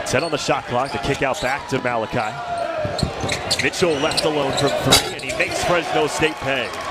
10 on the shot clock. The kick out back to Malachi. Mitchell left alone from 3, and he makes Fresno State pay.